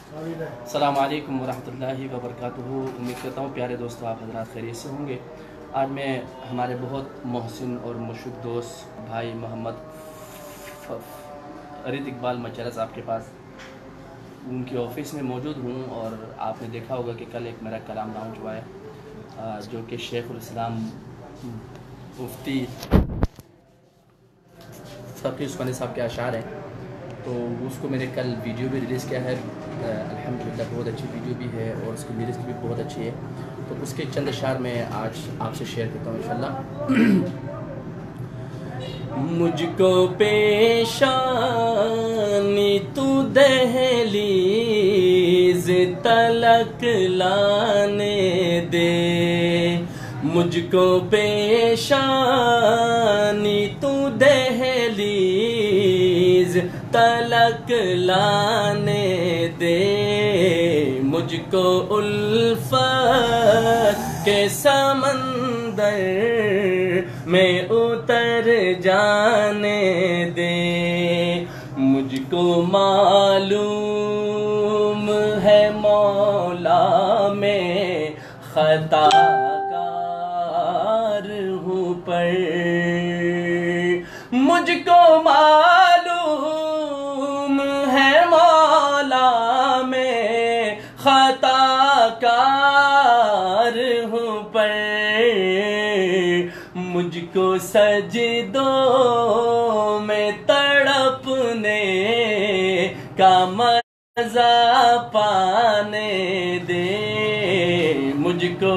السلام علیکم ورحمۃ اللہ وبرکاتہ۔ امید کرتا ہوں پیارے دوستو آپ حضرات خیریت سے ہوں گے۔ آج میں ہمارے بہت محسن اور مشفق دوست بھائی محمد فرید اقبال مچھرا صاحب کے پاس ان کے آفس میں موجود ہوں، اور آپ نے دیکھا ہوگا کہ کل ایک میرا کلام لانچ ہوا ہے جو کہ شیخ الاسلام مفتی تقی عثمانی صاحب کے اشعار ہیں، تو اس کو میں نے کل ویڈیو بھی ریلیز کیا ہے۔ الحمدللہ بہت اچھی ویڈیو بھی ہے اور اس کی لیرکس بھی بہت اچھی ہے، تو اس کے چند اشعار میں آج آپ سے شیئر کرتا ہوں انشاءاللہ۔ مجھ کو پیشانی تو دہلیز تلک لانے دے، مجھ کو پیشانی تو دہلیز تلک لانے دے، مجھ کو الفت کے سمندر میں اتر جانے دے، مجھ کو معلوم ہے مولا میں خطا کار ہوں پر، مجھ کو معلوم ہے مولا میں خطا کار ہوں پر، مجھ کو سجدوں میں تڑپنے کا مزہ پانے دے، مجھ کو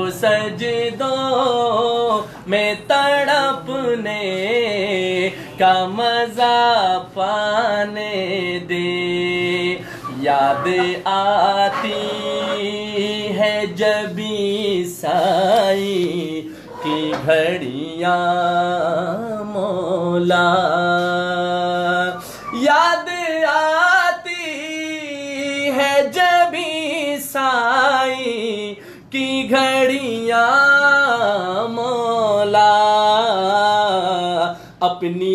سجدوں میں تڑپنے کا مزہ پانے دے، یاد آتی ہے جب عیسائی کی گھڑیاں مولا، یاد آتی ہے جب عیسائی کی گھڑیاں مولا، اپنی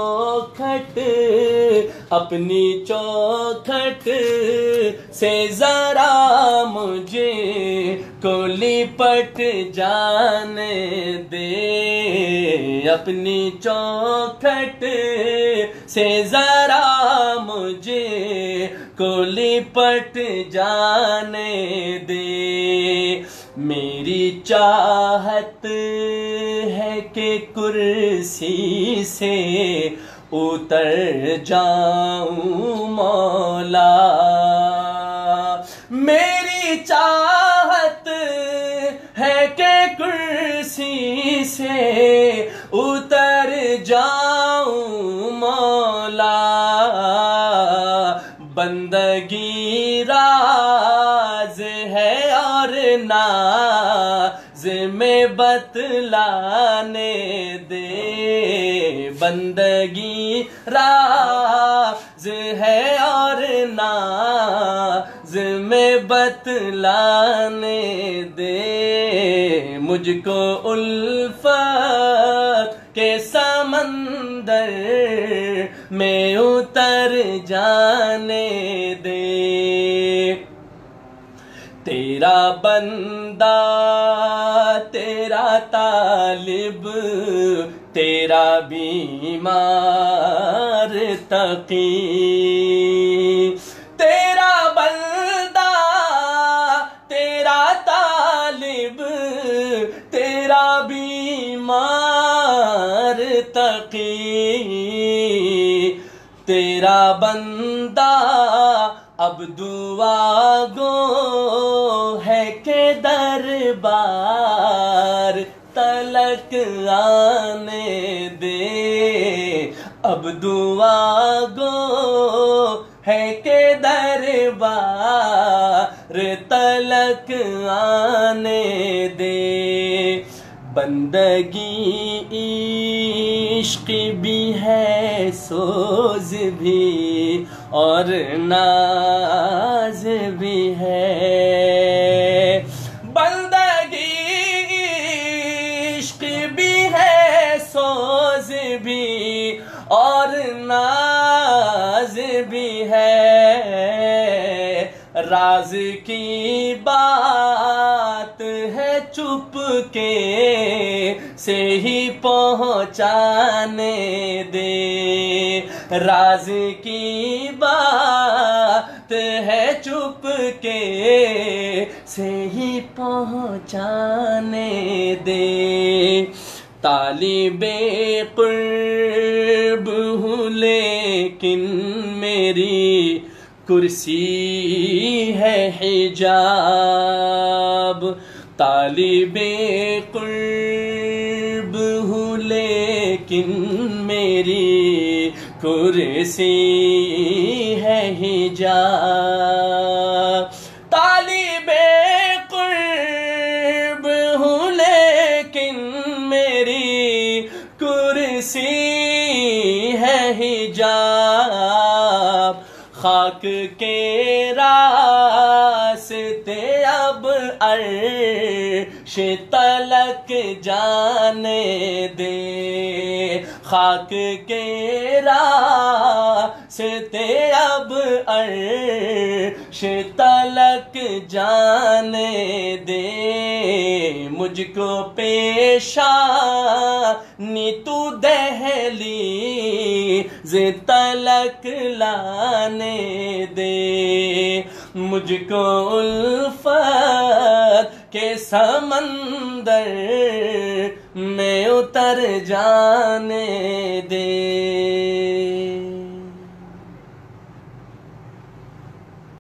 چوکھٹ سے ذرا مجھے کو لپٹ جانے دے، اپنی چوکھٹ سے ذرا مجھے کو لپٹ جانے دے، میری چاہت ہے کہ کرسی سے اتر جاؤں مولا، میری چاہت ہے کہ کرسی سے اتر جاؤں مولا، بندگی راز ہے اور ناز میں بتلانے دے، بندگی راز ہے اور ناز میں بتلانے دے، مجھ کو الفت کے سمندر میں اتر جانے دے، تیرا بندہ تیرا طالب تیرا بیمار تقی، تیرا بندہ تیرا طالب تیرا بیمار تقی، تیرا بندہ اب دعا گو ہے کہ دربار تلک آنے دے، اب دعا گو ہے کہ دربار تلک آنے دے، بندگی عشق بھی ہے سوز بھی اور ناز بھی ہے، بندگی عشق بھی ہے سوز بھی اور ناز بھی ہے، راز کی بات ہے چپ کے سے ہی پہنچانے دے، راز کی بات ہے چپ کے سے ہی پہنچانے دے، طالب قرب ہوں لیکن میری کرسی ہے حجاب، طالب قرب ہوں لیکن میری کرسی ہے حجاب، طالب قرب ہوں لیکن میری کرسی ہے حجاب، خاک کے راستے اب عرش تلک جانے دے، خاک کے راستے اب عرش تلک جانے دے، مجھ کو پیشانی تو دہلیز تلک لانے دے، مجھ کو الفت کے سمندر میں اتر جانے دے۔